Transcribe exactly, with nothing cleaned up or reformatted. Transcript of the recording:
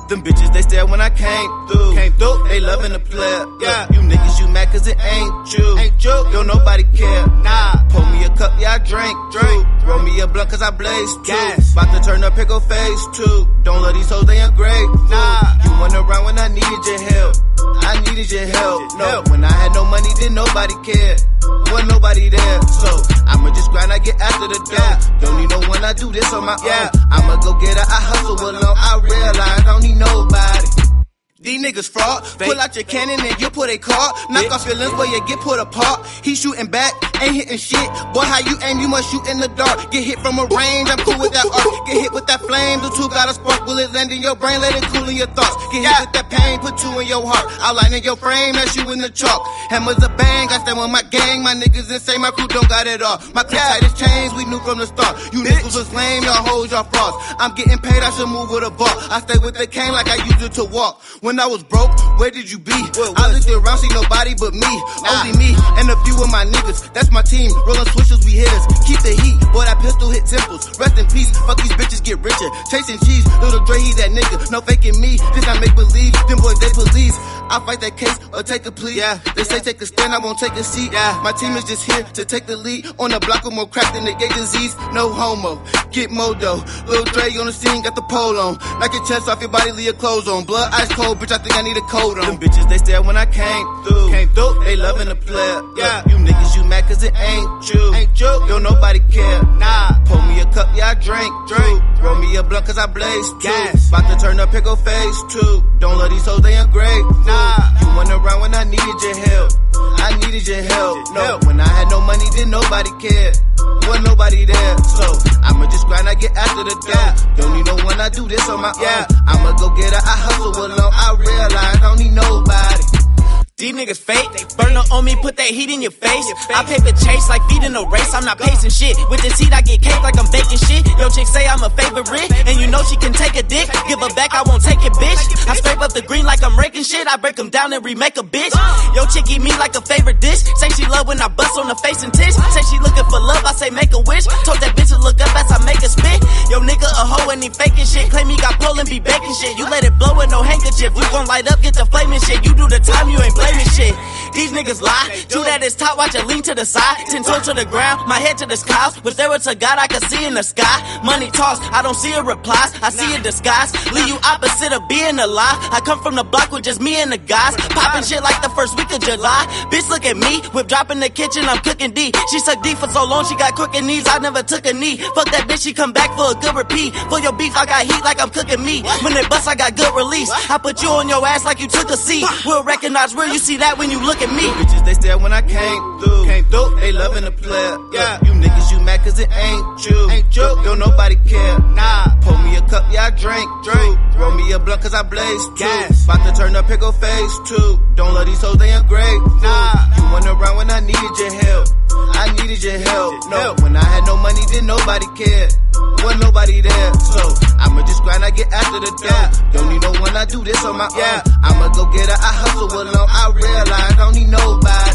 Them bitches, they stare when I came through. Came through, they loving the player. Yeah, you niggas, you mad cause it ain't you. Ain't you? Don't nobody care. Nah, pour me a cup, yeah, I drink. Drink. Roll me a blunt cause I blaze too. Gas. About to turn up pickle face too. Don't let these hoes, they ungrateful. Nah, you went around when I needed your help. I needed your help. No, when I had no money, then nobody cared. Wasn't nobody there, so I'ma just grind, I get after the dough. Don't need no one, I do this on my own. I'ma go get her, I hustle alone. I realize I don't need nobody. These niggas fraud. Pull out your cannon and you put a car. Knock off your lens, boy, you get put apart. He shooting back, ain't hitting shit. Boy, how you aim, you must shoot in the dark. Get hit from a range, I'm cool with that art. Get hit with that flame, the two got a spark. Will it land in your brain, let it cool in your thoughts. Get hit with that pain, put two in your heart. Outline in your frame, that's you in the chalk. Hammers a bang, I stand with my gang. My niggas insane, my crew don't got it all. My clip tight as chains, we knew from the start. You niggas was lame, y'all hoes, y'all frauds. I'm getting paid, I should move with a vault. I stay with the cane like I used it to walk. When I was broke, where did you be? What, what? I looked around, see nobody but me. Nah. Only me and a few of my niggas. That's my team. Rolling switches, we hitters. Keep the heat. Boy, that pistol hit temples. Rest in peace. Fuck these bitches, get richer. Chasing cheese. Little Dre, he that nigga. No faking me. This not make believe. Them boys, they police. I fight that case or take a plea. Yeah. They say take a stand, I won't take a seat. Yeah. My team is just here to take the lead. On the block with more crack than the gay disease. No homo. Get modo. Lil Dre on the scene, got the pole on. Knock your chest off your body, leave your clothes on. Blood ice cold, bitch, I think I need a coat on. Them bitches, they stare when I came through. Came through, they loving the player. Yeah, you niggas, you mad cause it ain't you. Ain't you? Don't nobody care. Nah, pour me a cup, yeah, I drink. Drink. Roll me a blunt cause I blaze too. Gas. About to turn up pickle face too. Don't let these hoes, they ungrateful. Nah, you went around when I needed your help. I needed your help. No, when I had no money, then nobody cared. Wasn't nobody there, so I'ma just grind, I get after the dough. Don't need no one, I do this on my own. I'ma go get her, I hustle alone. I realize I don't need nobody. These niggas fake, burn up on me, put that heat in your face. I paper chase like feeding a race, I'm not pacing shit. With this heat I get cake like I'm baking shit. Yo chick say I'm a favorite, and you know she can take a dick. Give her back, I won't take it, bitch. I scrape up the green like I'm raking shit. I break them down and remake a bitch. Yo chick eat me like a favorite dish. Say she love when I bust on the face and tits. Say she looking for love, I say make a wish. Told that bitch to look up as I make a spit. Yo nigga a hoe and he faking shit. Claim he got pole and be baking shit. You let it blow with no handkerchief. We gon' light up, get the flaming shit. You do the time, you ain't blaming shit. These niggas lie. True that it's top, watch it lean to the side. Ten toes to the ground, my head to the skies. Wish there was a God I could see in the sky. Money talks, I don't see a replies. I see a disguise. Leave you opposite of being alive. I come from the block with just me and the guys. Popping shit like the first week of July. Bitch, look at me. Whip drop in the kitchen, I'm cooking D. She sucked D for so long, she got crooked knees. I never took a knee. Fuck that bitch, she come back for a good repeat. For your beef, I got heat like I'm cooking meat. When they bust, I got good release. I put you on your ass like you took a seat. We'll recognize where you see that when you look at me. Bitches, they stare when I came through. Came through, they loving the player. Yeah, you niggas, you mad cause it ain't you. Ain't you? Don't nobody care. Nah, pour me a cup, yeah, I drink. Drink. Roll me a blunt cause I blaze too. Gas. About to turn up pickle face too. Don't let these hoes, they ungrateful. Nah, you went around when I needed your help. I needed your help. No, when I had no money, then nobody cared. Wasn't nobody there, so I'ma just grind, I get after the dough. Don't need no one, I do this on my own. I'ma go get her, I hustle alone. I realize I don't need nobody.